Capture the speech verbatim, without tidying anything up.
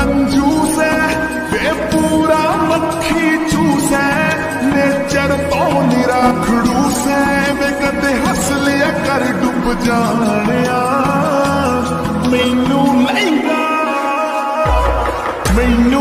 कंजूस है वे पूरा मक्खी चूस है नेचर तो निरा खड़ूस है वे कदे हस लिया कर डुब जानिया मैनू लहंगा मैनू